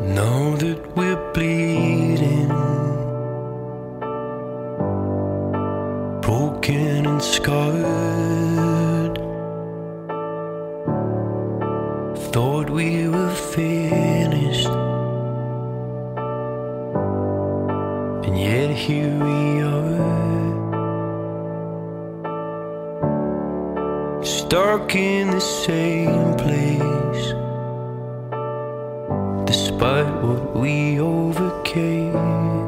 Now that we're bleeding, broken and scarred, thought we were finished, and yet here we are, stuck in the same place, despite what we overcame.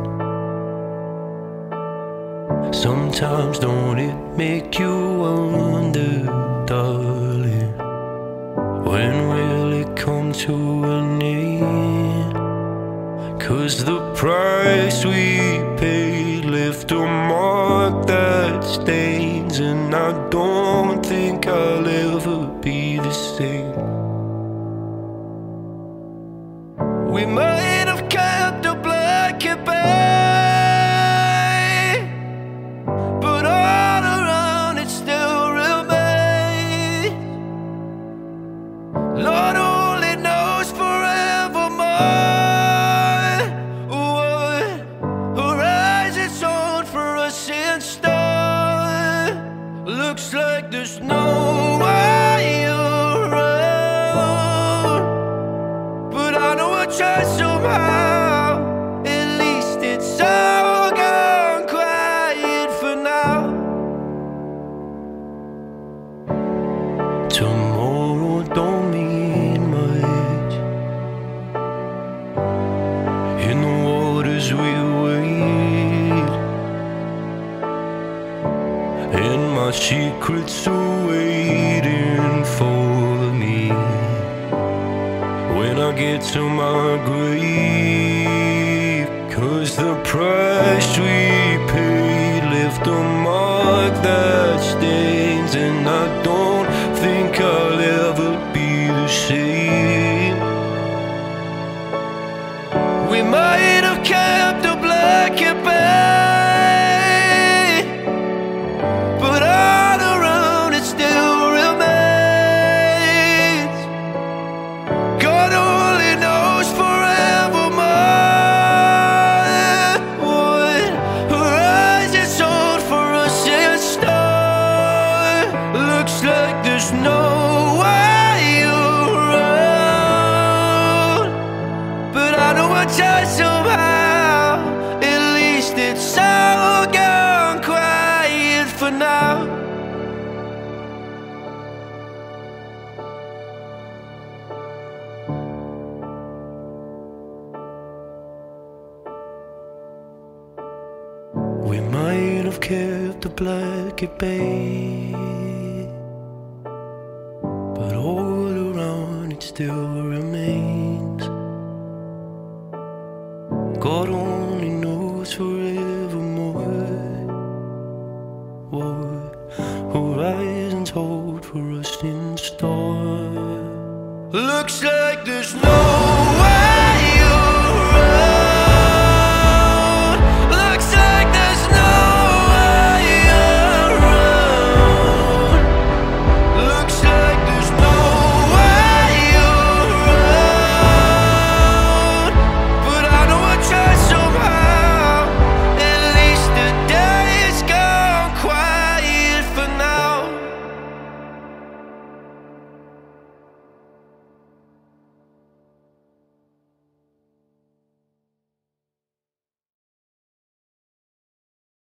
Sometimes don't it make you wonder, darling, when will it come to an end? 'Cause the price we paid left a mark that stains, and I don't think I'll ever be the same. We might have kept the black at bay, but all around it still remains. Lord only knows forevermore what horizons hold for us in stone. Looks like there's no way around, but I know I'll try somehow. At least it's all gone quiet for now. Tomorrow don't mean much in the waters we wade, and my secrets are waiting for me when I get to my grave. 'Cause the price we paid left a mark that stains, and I don't think I'll ever be the same. We might have kept the black at bay, but all around it still remains. God only knows forevermore what horizons hold for us in stone. Looks like there's no way around, but I know I'll try somehow. At least it's all gone quiet for now. We might have kept the black at bay, but all around it still remains. God only knows forevermore what horizons hold for us in store. Looks like there's no